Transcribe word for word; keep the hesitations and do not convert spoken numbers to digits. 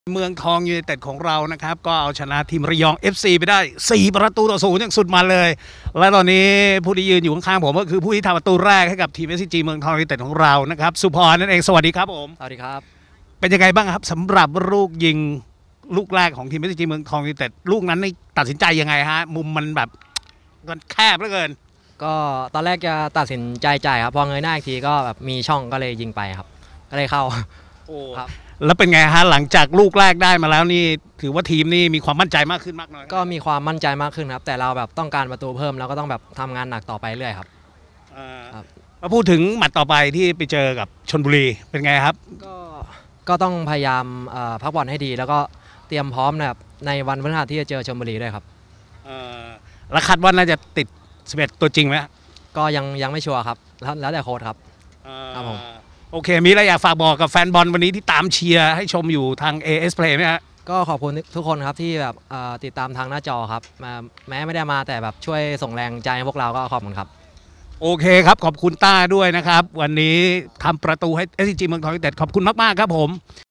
เมืองทองยูไนเต็ดของเรานะครับก็เอาชนะทีมระยอง เอฟ ซี ไปได้สี่ประตูต่อศูนย์อย่างสุดมันเลยและตอนนี้ผู้ที่ยืนอยู่ข้างๆผมก็คือผู้ที่ทำประตูแรกให้กับทีม เอส ซี จี เมืองทองยูไนเต็ดของเรานะครับสุพรนั่นเองสวัสดีครับผมสวัสดีครับเป็นยังไงบ้างครับสำหรับลูกยิงลูกแรกของทีม เอส ซี จี เมืองทองยูไนเต็ดลูกนั้นนี่ตัดสินใจยังไงฮะมุมมันแบบมันแคบเหลือเกินก็ตอนแรกจะตัดสินใจจ่ายครับพอเงยหน้าอีกทีก็แบบมีช่องก็เลยยิงไปครับก็เลยเข้าโอ้ครับแล้วเป็นไงฮะหลังจากลูกแรกได้มาแล้วนี่ถือว่าทีมนี่มีความมั่นใจมากขึ้นมากน้อยก็มีความมั่นใจมากขึ้นครับแต่เราแบบต้องการประตูเพิ่มแล้วก็ต้องแบบทำงานหนักต่อไปเรื่อยครับมาพูดถึงแมตช์ต่อไปที่ไปเจอกับชลบุรีเป็นไงครับก็ก็ต้องพยายามพักผ่อนให้ดีแล้วก็เตรียมพร้อมนะครับในวันพฤหัสที่จะเจอชลบุรีด้วยครับแล้วคาดว่าน่าจะติดสิบเอ็ดตัวจริงไหมก็ยังยังไม่ชัวร์ครับแล้วแต่โค้ชครับครับผมโอเคมีอะไรอยากฝากบอกกับแฟนบอลวันนี้ที่ตามเชียร์ให้ชมอยู่ทาง เอ เอส Play ไหมฮะก็ขอบคุณทุกคนครับที่แบบติดตามทางหน้าจอครับแม้ไม่ได้มาแต่แบบช่วยส่งแรงใจให้พวกเราก็ขอบคุณครับโอเคครับขอบคุณต้าด้วยนะครับวันนี้ทำประตูให้ เอส ซี จี เมืองทองยูไนเต็ดขอบคุณมากๆครับผม